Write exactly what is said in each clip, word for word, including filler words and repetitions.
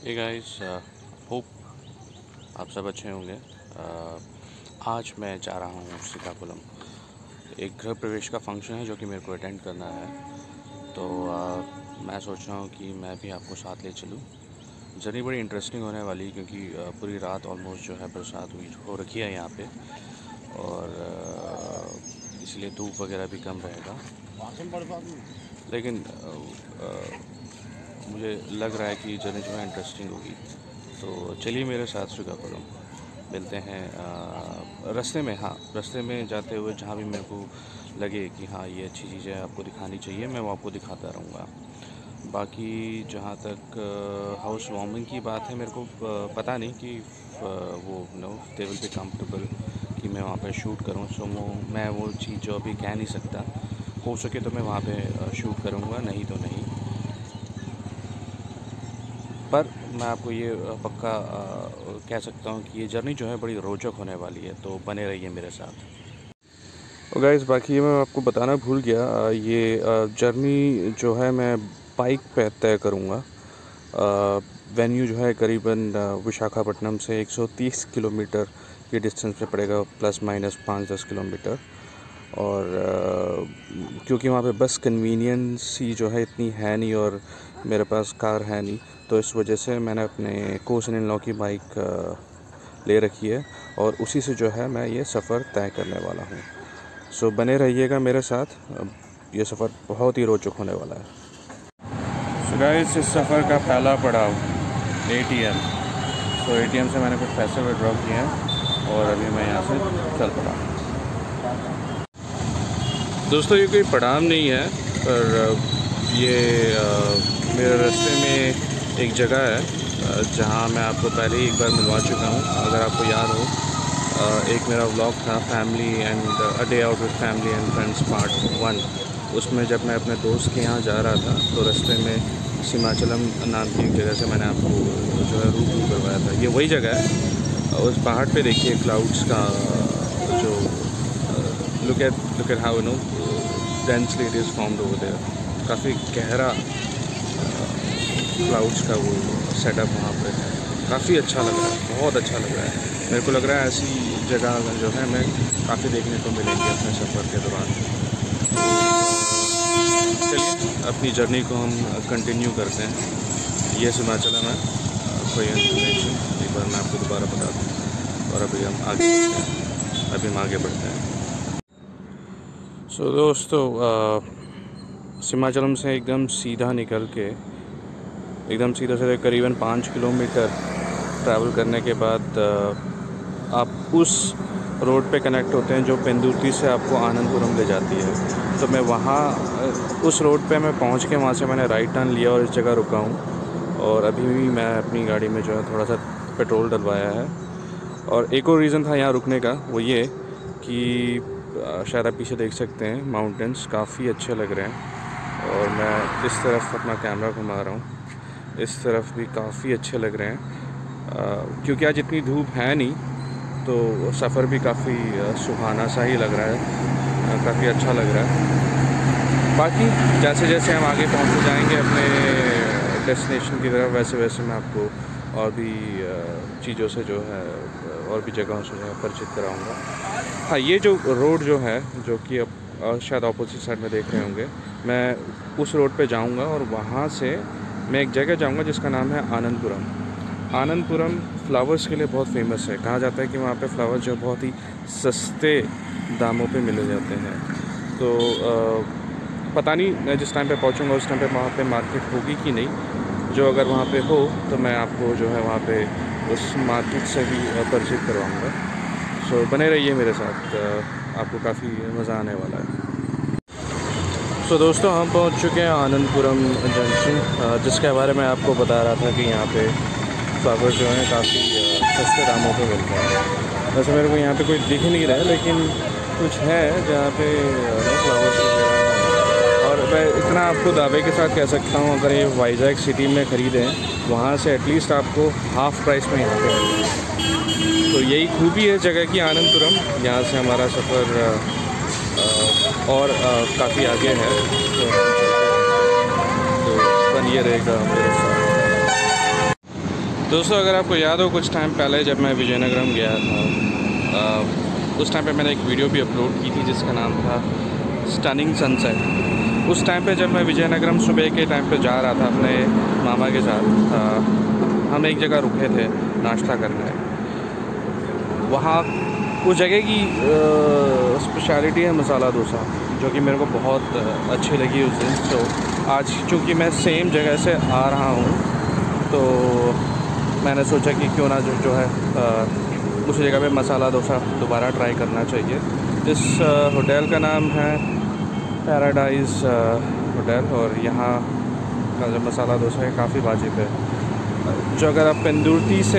Hey guys, hope आप सब अच्छे होंगे। uh, आज मैं जा रहा हूँ श्रीकाकुलम। एक गृह प्रवेश का फंक्शन है जो कि मेरे को अटेंड करना है, तो uh, मैं सोच रहा हूँ कि मैं भी आपको साथ ले चलूँ। जर्नी बड़ी इंटरेस्टिंग होने वाली, क्योंकि uh, पूरी रात ऑलमोस्ट जो है बरसात हुई हो रखी है यहाँ पे, और uh, इसलिए धूप वगैरह भी कम रहेगा। लेकिन uh, uh, मुझे लग रहा है कि जर्नी जो है इंटरेस्टिंग होगी। तो चलिए मेरे साथ श्रीकाकुलम, मिलते हैं रास्ते में। हाँ, रास्ते में जाते हुए जहाँ भी मेरे को लगे कि हाँ ये अच्छी चीज़ें आपको दिखानी चाहिए, मैं वो आपको दिखाता रहूँगा। बाकी जहाँ तक हाउस वार्मिंग की बात है, मेरे को पता नहीं कि वो know they will be comfortable कि मैं वहाँ पे शूट करूँ। सो वो मैं वो चीज़ जो अभी कह नहीं सकता, हो सके तो मैं वहाँ पे शूट करूँगा, नहीं तो नहीं। पर मैं आपको ये पक्का कह सकता हूँ कि ये जर्नी जो है बड़ी रोचक होने वाली है, तो बने रहिए मेरे साथ। तो गाइस, बाकी मैं आपको बताना भूल गया, ये जर्नी जो है मैं बाइक पे तय करूँगा। वेन्यू जो है करीबन विशाखापट्टनम से एक सौ तीस किलोमीटर के डिस्टेंस पे पड़ेगा, प्लस माइनस पाँच दस किलोमीटर। और क्योंकि वहाँ पे बस कन्वीनियंस ही जो है इतनी है नहीं, और मेरे पास कार है नहीं, तो इस वजह से मैंने अपने कोसन इन लॉ की बाइक ले रखी है, और उसी से जो है मैं ये सफ़र तय करने वाला हूँ। सो बने रहिएगा मेरे साथ, ये सफ़र बहुत ही रोचक होने वाला है। सो गाइस, इस सफ़र का पहला पड़ाव ए टी एम। तो ए टी एम से मैंने कुछ पैसे विड्रॉ किए हैं, और अभी मैं यहाँ से चल पड़ा। दोस्तों, ये कोई पड़ाव नहीं है, पर ये आ, मेरे रास्ते में एक जगह है जहाँ मैं आपको पहले ही एक बार मिलवा चुका हूँ। अगर आपको याद हो, एक मेरा व्लॉग था family and a day out with family and friends part one. उसमें जब मैं अपने दोस्त के यहाँ जा रहा था, तो रास्ते में सीमाचलम नाम की एक जगह से मैंने आपको जो है रूबरू करवाया था। ये वही जगह है। उस पहाड़ पे देखिए क्लाउड्स का जो look at look at how you know densely it is formed over there. काफ़ी गहरा क्लाउड्स का वो सेटअप वहाँ पे है। काफ़ी अच्छा लग रहा है, बहुत अच्छा लग रहा है। मेरे को लग रहा है ऐसी जगह जो है मैं काफ़ी देखने को मिलेंगी अपने सफ़र के दौरान। चलिए अपनी जर्नी को हम कंटिन्यू करते हैं। ये सीमाचलम है, कोई इन्फॉर्मेशन एक बार मैं आपको दोबारा बता दूँ। और अभी हम आगे बढ़ते हैं अभी हम आगे बढ़ते हैं सो so, दोस्तों, सीमाचलम से एकदम सीधा निकल के एकदम सीधा सीधा करीबन पाँच किलोमीटर ट्रैवल करने के बाद आप उस रोड पे कनेक्ट होते हैं जो पेंदुर्ती से आपको आनंदपुरम ले जाती है। तो मैं वहाँ उस रोड पे मैं पहुँच के वहाँ से मैंने राइट टर्न लिया और इस जगह रुका हूँ। और अभी भी मैं अपनी गाड़ी में जो है थोड़ा सा पेट्रोल डलवाया है। और एक और रीज़न था यहाँ रुकने का, वो ये कि शायद आप पीछे देख सकते हैं माउंटेन्स काफ़ी अच्छे लग रहे हैं। और मैं इस तरफ अपना कैमरा घुमा रहा हूँ, इस तरफ भी काफ़ी अच्छे लग रहे हैं। आ, क्योंकि आज इतनी धूप है नहीं, तो सफ़र भी काफ़ी सुहाना सा ही लग रहा है, काफ़ी अच्छा लग रहा है। बाकी जैसे जैसे हम आगे पहुँचते जाएंगे अपने डेस्टिनेशन की तरफ, वैसे वैसे मैं आपको और भी चीज़ों से जो है और भी जगहों से जो है परिचित कराऊँगा। हाँ, ये जो रोड जो है, जो कि अब शायद ऑपोजिट साइड में देख रहे होंगे, मैं उस रोड पे जाऊंगा और वहाँ से मैं एक जगह जाऊंगा जिसका नाम है आनंदपुरम। आनंदपुरम फ्लावर्स के लिए बहुत फेमस है। कहा जाता है कि वहाँ पे फ्लावर्स जो बहुत ही सस्ते दामों पे मिले जाते हैं। तो आ, पता नहीं मैं जिस टाइम पे पहुँचूँगा उस टाइम पे वहाँ पे मार्केट होगी कि नहीं। जो अगर वहाँ पे हो तो मैं आपको जो है वहाँ पे उस मार्केट से भी परिचित करवाऊँगा। सो so, बने रहिए मेरे साथ, आपको काफ़ी मज़ा आने वाला है। सो so, दोस्तों, हम पहुंच चुके हैं आनंदपुरम जंक्शन, जिसके बारे में आपको बता रहा था कि यहाँ पे फ्लावर्स जो हैं काफ़ी सस्ते दामों पे मिलते हैं। वैसे मेरे को यहाँ पे कोई दिख नहीं रहा है, लेकिन कुछ है जहाँ पे फ्लावर्स वगैरह हैं। और मैं इतना आपको दावे के साथ कह सकता हूँ, अगर ये वाइजैक सिटी में ख़रीदें, वहाँ से एटलीस्ट आपको हाफ़ प्राइस में यहाँ पे मिलेगा। तो यही खूबी है जगह की, आनंदपुरम। यहाँ से हमारा सफ़र और काफ़ी आगे है, तो, तो बनिए रहेगा मेरे साथ। दोस्तों अगर आपको याद हो कुछ टाइम पहले जब मैं विजयनगरम गया था, आ, उस टाइम पे मैंने एक वीडियो भी अपलोड की थी जिसका नाम था स्टनिंग सनसेट। उस टाइम पे जब मैं विजयनगरम सुबह के टाइम पे जा रहा था अपने मामा के साथ, आ, हम एक जगह रुके थे नाश्ता करने। वहाँ उस जगह की स्पेशलिटी है मसाला डोसा, जो कि मेरे को बहुत अच्छी लगी उस दिन। तो आज चूँकि मैं सेम जगह से आ रहा हूँ तो मैंने सोचा कि क्यों ना जो जो है आ, उस जगह पे मसाला डोसा दोबारा ट्राई करना चाहिए। इस होटल का नाम है पैराडाइज होटल और यहाँ का जो मसाला डोसा है काफ़ी वाजिब है। जो अगर आप पेंदुर्ती से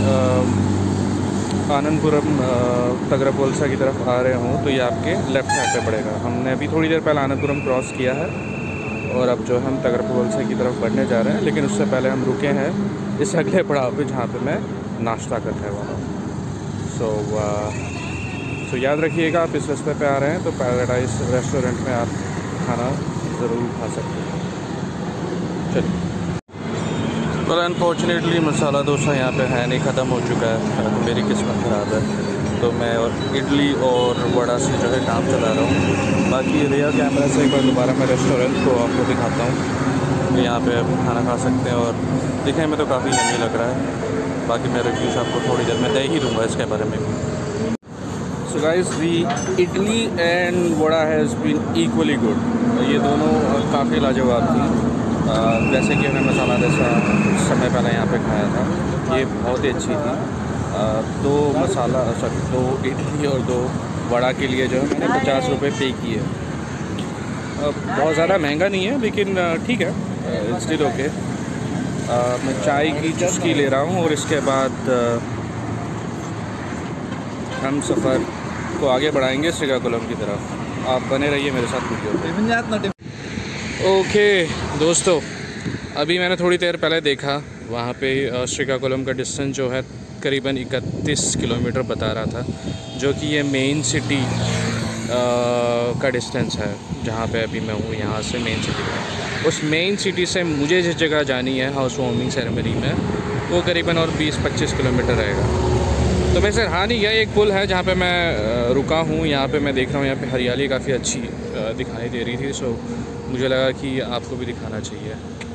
आनंदपुरम तगरपोलसा की तरफ आ रहे हों तो ये आपके लेफ़्ट साइड पे पड़ेगा। हमने अभी थोड़ी देर पहले आनंदपुरम क्रॉस किया है और अब जो हम तगरपोलसा की तरफ बढ़ने जा रहे हैं, लेकिन उससे पहले हम रुके हैं इस अगले पड़ाव पे जहाँ पे मैं नाश्ता करने वाला हूँ। सो सो याद रखिएगा, आप इस रास्ते पे आ रहे हैं तो पैराडाइज रेस्टोरेंट में आप खाना ज़रूर खा सकते हैं। चलिए। पर अनफॉर्चुनेटली मसाला डोसा यहाँ पे है नहीं, ख़त्म हो चुका है। मेरी किस्मत ख़राब है, तो मैं और इडली और वड़ा से जो है काम चला रहा हूँ। बाकी रियर कैमरा से एक बार दोबारा मैं रेस्टोरेंट को आपको दिखाता हूँ। यहाँ पे आप खाना खा सकते हैं और दिखने में तो काफ़ी यम्मी लग रहा है। बाकी मैं रिव्यूज़ आपको थोड़ी देर में दे ही दूँगा इसके बारे में। So guys, the idli and vada has been equally good. ये दोनों काफ़ी लाजवाब थी। Uh, जैसे कि हमें मसाला डोसा समय पहले यहाँ पे खाया था, ये बहुत ही अच्छी थी। uh, दो मसाला सॉरी दो इडली और दो वड़ा के लिए जो है मैंने पचास रुपये पे किए। uh, बहुत ज़्यादा महंगा नहीं है, लेकिन ठीक uh, है, इट्स स्टिल ओके। मैं चाय की चुस्की ले रहा हूँ और इसके बाद uh, हम सफ़र को आगे बढ़ाएंगे श्रीकाकुलम की तरफ। आप बने रहिए मेरे साथ वीडियो। ओके दोस्तों, अभी मैंने थोड़ी देर पहले देखा, वहाँ पे श्रीकाकुलम का डिस्टेंस जो है करीबन इकतीस किलोमीटर बता रहा था, जो कि ये मेन सिटी का डिस्टेंस है जहाँ पे अभी मैं हूँ। यहाँ से मेन सिटी में, उस मेन सिटी से मुझे जिस जगह जानी है हाउस वार्मिंग सेरेमनी में, वो करीबन और बीस पच्चीस किलोमीटर रहेगा। तो वैसे हाँ नहीं, यह एक पुल है जहाँ पे मैं रुका हूँ। यहाँ पे मैं देख रहा हूँ, यहाँ पे हरियाली काफ़ी अच्छी दिखाई दे रही थी। सो मुझे लगा कि आपको भी दिखाना चाहिए,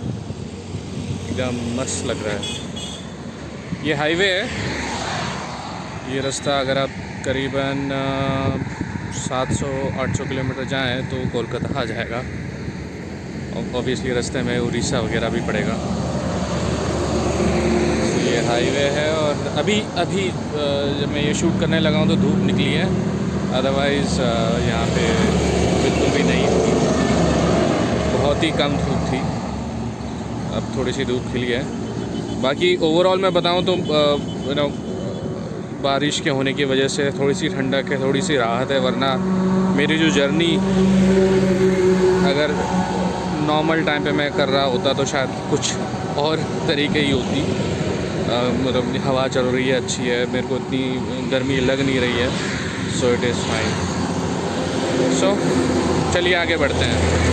एकदम मस्त लग रहा है। ये हाईवे है, ये रास्ता अगर आप करीबन सात सौ आठ सौ किलोमीटर जाएं तो कोलकाता आ जाएगा। ऑब्वियसली रास्ते में उड़ीसा वगैरह भी पड़ेगा। तो ये हाईवे है और अभी अभी जब मैं ये शूट करने लगा हूँ तो धूप निकली है, अदरवाइज़ यहाँ पे बिल्कुल भी नहीं थी, बहुत ही कम धूप थी। अब थोड़ी सी धूप खिली है। बाकी ओवरऑल मैं बताऊं तो यू नो बारिश के होने की वजह से थोड़ी सी ठंडक है, थोड़ी सी राहत है। वरना मेरी जो जर्नी अगर नॉर्मल टाइम पे मैं कर रहा होता तो शायद कुछ और तरीके ही होती। मतलब हवा चल रही है, अच्छी है, मेरे को इतनी गर्मी लग नहीं रही है। So it is fine. So चलिए आगे बढ़ते हैं।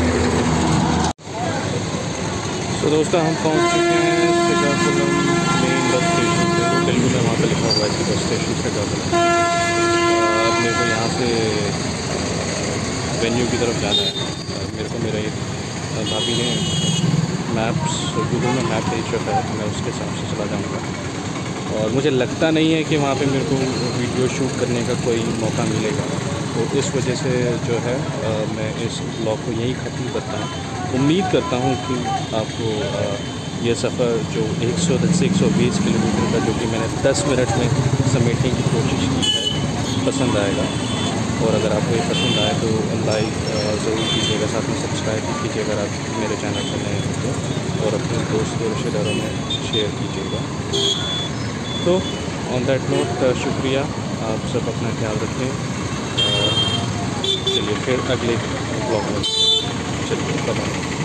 तो दोस्तों हम पहुंच चुके हैं श्रीकाकुलम मेन बस स्टेशन पे। तो तेलुगु में वहाँ पे लिखा हुआ है कि बस स्टेशन श्रीकाकुलम। अब मेरे को यहाँ से वेन्यू की तरफ जाना है। मेरे को मेरा ये भाभी ने मैप्स गूगल में मैप भेज रखा है, मैं उसके हिसाब से चला जाऊँगा। और मुझे लगता नहीं है कि वहाँ पे मेरे को वीडियो शूट करने का कोई मौका मिलेगा, तो इस वजह से जो है आ, मैं इस ब्लॉग को यहीं ख़त्म करता हूँ। उम्मीद करता हूँ कि आपको आ, ये सफ़र जो एक सौ दस से एक सौ बीस किलोमीटर का, जो कि मैंने दस मिनट में समेटने की कोशिश की है, पसंद आएगा। और अगर आपको ये पसंद आए तो लाइक ज़रूर कीजिएगा, साथ में सब्सक्राइब भी कीजिएगा अगर आप मेरे चैनल पर नए हैं तो, और अपने दोस्तों रिश्तेदारों में शेयर कीजिएगा। तो ऑन दैट नोट शुक्रिया, आप सब अपना ख्याल रखें। चलिए फिर अगले ब्लॉग में चलिए बाय।